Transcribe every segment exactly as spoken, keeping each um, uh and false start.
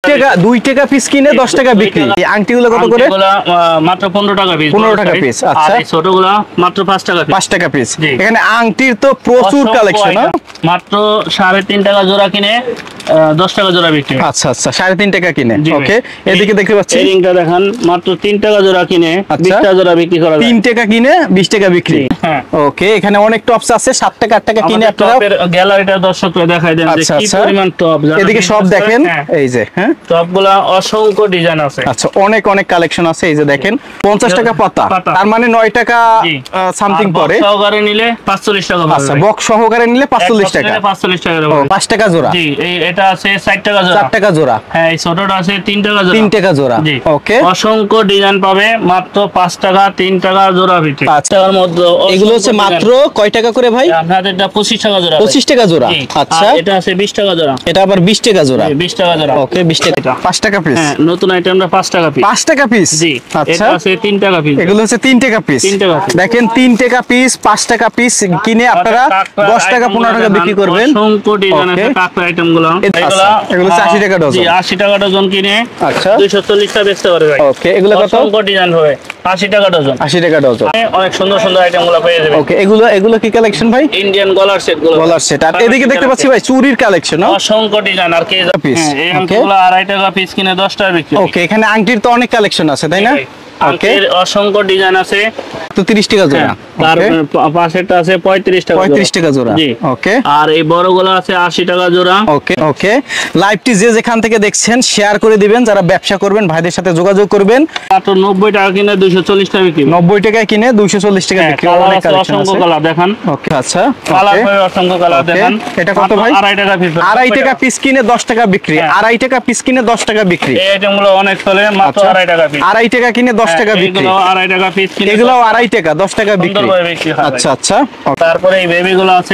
টাকা দুই টাকা পিস কিনে দশ টাকা বিক্রি। এই আংটিগুলো কত করে? মাত্র পনেরো টাকা পিস। পনেরো টাকা পিস। আচ্ছা, আর ছোটগুলো মাত্র পাঁচ টাকা পিস। পাঁচ টাকা পিস। এখানে আংটির তো প্রচুর কালেকশন। মাত্র সাড়ে তিন টাকা জোড়া কিনে দশ টাকা জোড়া বিক্রি। আচ্ছা আচ্ছা, সাড়ে তিন টাকা কিনে। ওকে, এদিকে দেখতে পাচ্ছি এই রিংটা দেখেন, মাত্র তিন টাকা জোড়া কিনে বিশ টাকা জোড়া বিক্রি করা যায়। তিন টাকা কিনে বিশ টাকা বিক্রি। হ্যাঁ, ওকে, এখানে অনেক টপস আছে, সাত টাকা আট টাকা কিনে আপনারা গ্যালারিটা দর্শককে দেখাই দেন যে কি পরিমাণ টপ। এদিকে সব দেখেন, এই যে হ্যাঁ টপগুলা অসংখ্য ডিজাইন আছে। আচ্ছা, অনেক অনেক কালেকশন আছে। এই যে দেখেন পঞ্চাশ টাকা পাতা, তার মানে নয় টাকা সামথিং পরে। সহকারে নিলে পাঁচচল্লিশ টাকা। আচ্ছা, বক্স সহকারে নিলে পাঁচচল্লিশ টাকা। পাঁচচল্লিশ টাকা পাঁচ টাকা জোড়া। জি, এই এটা আছে ষাট টাকা জোড়া। চার টাকা জোড়া। হ্যাঁ, এই ছোটটা আছে তিন টাকা জোড়া। তিন টাকা জোড়া। জি, ওকে, অসংখ্য ডিজাইন পাবে মাত্র পাঁচ টাকা তিন টাকা জোড়া বিক্রি। পাঁচ টাকার মধ্যে এগুলো হচ্ছে মাত্র কয় টাকা করে ভাই? আপনাদের এটা পঁচিশ টাকা জোড়া। পঁচিশ টাকা জোড়া। আচ্ছা, এটা আছে বিশ টাকা জোড়া। এটা আবার বিশ টাকা জোড়া। বিশ টাকা জোড়া। ওকে, বিশ টাকা। পাঁচ টাকা পিস। হ্যাঁ, নতুন আইটেমটা পাঁচ টাকা পিস। পাঁচ টাকা পিস। জি, আচ্ছা, এটা আছে তিন টাকা পিস। এগুলো হচ্ছে তিন টাকা পিস। তিন টাকা পিস। দেখেন তিন টাকা পিস, পাঁচ টাকা পিস কিনে আপনারা দশ টাকা পনেরো টাকা বিক্রি করবেন। অসংখ্য ডিজাইন আছে কাঁকড়া আইটেমগুলো। এগুলো এগুলো হচ্ছে আশি টাকা ডজন। জি, আশি টাকা ডজন কিনে আচ্ছা দুইশো চল্লিশ টাকা বেচতে পারে ভাই। ওকে, এগুলো কত? অসংখ্য ডিজাইন হবে আশি টাকা ডজন। আশি টাকা ডজন। অনেক সুন্দর সুন্দর আইটেমগুলো পেয়ে যাবেন। ওকে, এগুলো এগুলো কি কালেকশন ভাই? ইন্ডিয়ান গলার সেট গুলো। গলার সেট। আর এদিকে দেখতে পাচ্ছি ভাই চুরির কালেকশন। অসংখ্য ডিজাইন। আর কি পিস। এই আংটিগুলো আড়াই টাকা পিস কিনে দশ টাকা বিক্রি। ওকে, এখানে আংটির তো অনেক কালেকশন আছে, তাই না? ওকে, অসংখ্য ডিজাইন আছে। তো তিরিশ টাকা জোড়া। তার পাশেরটা আছে পঁয়ত্রিশ টাকা। পঁয়ত্রিশ টাকা জোড়া। জি, ওকে। আর এই বড়গুলো আছে আশি টাকা জোড়া। ওকে ওকে, লাইভটি যে যেখান থেকে দেখছেন শেয়ার করে দিবেন, যারা ব্যবসা করবেন ভাইদের সাথে যোগাযোগ করবেন। মাত্র নব্বই টাকা কিনে দুইশো চল্লিশ টাকা বিক্রি। নব্বই টাকায় কিনে দুইশো চল্লিশ টাকা বিক্রি। অনেক কালেকশন আছে। অসংখ্য কালার দেখেন। ওকে, আচ্ছা, কালার হয় অসংখ্য কালার দেখেন। এটা কত ভাই? আড়াই টাকা পিস। আড়াই টাকা পিস কিনে দশ টাকা বিক্রি। আড়াই টাকা পিস কিনে দশ টাকা বিক্রি। এই আইটেমগুলো অনেক চলে, মাত্র আড়াই টাকা পিস। আড়াই টাকা কিনে দশ টাকা বিক্রি। এগুলো আড়াই টাকা পিস কিনে এগুলো আড়াই টাকা দশ টাকা বিক্রি। আচ্ছা আচ্ছা। তারপরে এই বেবিগুলো আছে,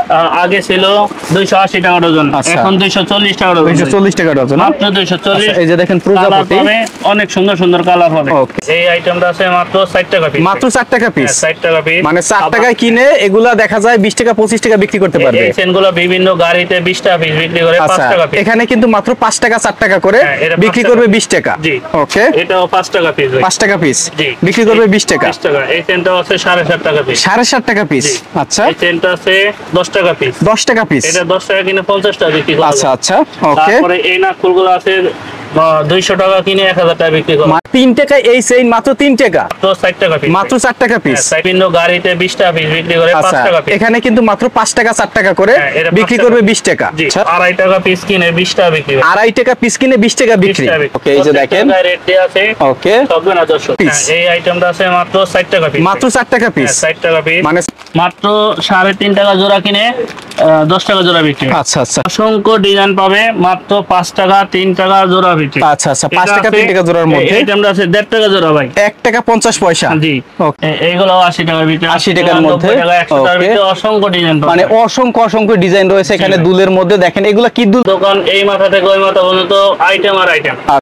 আগে ছিল দুইশো আশি টাকা ডজন, এখন দুইশো চল্লিশ টাকা ডজন। দুইশো চল্লিশ টাকা ডজন। মাত্র দুইশো চল্লিশ। এই যে দেখেন প্রজাপতি, অনেক সুন্দর সুন্দর কালার হবে। এই আইটেমটা আছে মাত্র ষাট টাকা পিস। মাত্র চার টাকা পিস। ষাট টাকা পিস, মানে চার টাকায় কিনে এগুলা দেখা যায় বিশ টাকা পঁচিশ টাকা বিক্রি করতে পারবে। এই চেনগুলো বিভিন্ন গাড়িতে বিশ টাকা পিস বিক্রি করে পাঁচ টাকা পিস। এখানে কিন্তু মাত্র পাঁচ টাকা চার টাকা করে বিক্রি করবে বিশ টাকা। জি, ওকে, এটাও পাঁচ টাকা পিস। পাঁচ টাকা পিস জি, বিক্রি করবে বিশ টাকা। বিশ টাকা। এই চেনটা আছে সাড়ে সাত টাকা পিস। সাড়ে সাত টাকা পিস। আচ্ছা, এই চেনটা আছে দশ টাকা পিস। দশ টাকা পিস। এটা দশ টাকা কিনে পঞ্চাশ টাকা বিক্রি করে। আচ্ছা আচ্ছা। ওকে, তারপরে এই নাকফুলগুলো আছে দুইশো টাকা কিনে এক হাজার টাকা বিক্রি করে। তিন টাকা এই চেইন মাত্র তিন টাকা। মাত্র ষাট টাকা পিস। মাত্র চার টাকা পিস। বিভিন্ন গাড়িতে বিশ টাকা পিস বিক্রি করে পাঁচ টাকা পিস। এখানে কিন্তু মাত্র পাঁচ টাকা চার টাকা করে বিক্রি করবে বিশ টাকা। আড়াই টাকা পিস কিনে বিশ টাকা বিক্রি। আড়াই টাকা পিস কিনে বিশ টাকা বিক্রি। ওকে, এই যে দেখেন রেট দেয়া আছে। ওকে, সবগুলো না দশ পিস। এই আইটেমটা আছে মাত্র ষাট টাকা পিস। মাত্র চার টাকা পিস। ষাট টাকা পিস, মানে মাত্র সাড়ে তিন টাকা জোড়া কিনে দশ টাকা জোড়া বিক্রি। আচ্ছা আচ্ছা। অসংখ্য ডিজাইন পাবে মাত্র পাঁচ টাকা তিন টাকা জোড়া বিক্রি। আচ্ছা আচ্ছা, পাঁচ টাকা তিন টাকা জোড়ার মধ্যে। এই আইটেমটা আছে দেড় টাকা জোড়া ভাই। এক টাকা পঞ্চাশ পয়সা। জি, এইগুলো আশি টাকার ভিতরে। আশি টাকার মধ্যে। অসংখ্য ডিজাইন, মানে অসংখ্য অসংখ্য ডিজাইন রয়েছে এখানে দুলের মধ্যে। দেখেন এগুলা কি দুল? দোকান এই মাথা থেকে ওই মাথা পর্যন্ত আইটেম আর আইটেম।